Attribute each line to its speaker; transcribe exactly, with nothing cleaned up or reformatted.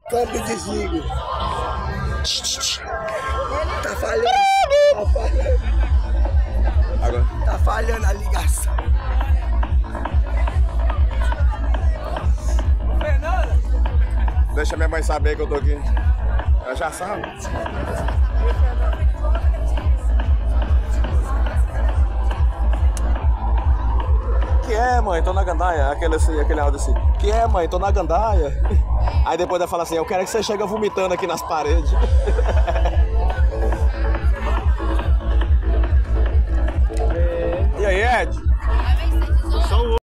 Speaker 1: Câmbio desligo. Tá falhando. Tá falhando.
Speaker 2: Agora.
Speaker 1: Tá falhando a ligação.
Speaker 2: Deixa minha mãe saber que eu tô aqui. Ela já sabe. Que é, mãe? Tô na gandaia. Aquele, assim, aquele áudio assim. Que é, mãe? Tô na gandaia. Aí depois ela fala assim, eu quero que você chegue vomitando aqui nas paredes.